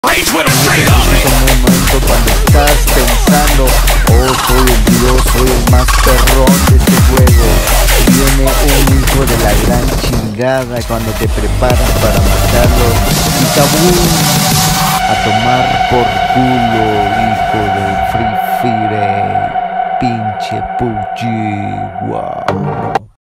momento cuando estás pensando, oh, soy el dios, soy el más perrón de este juego, viene un hijo de la gran chingada cuando te preparas para matarlo y tabú, a tomar por culo.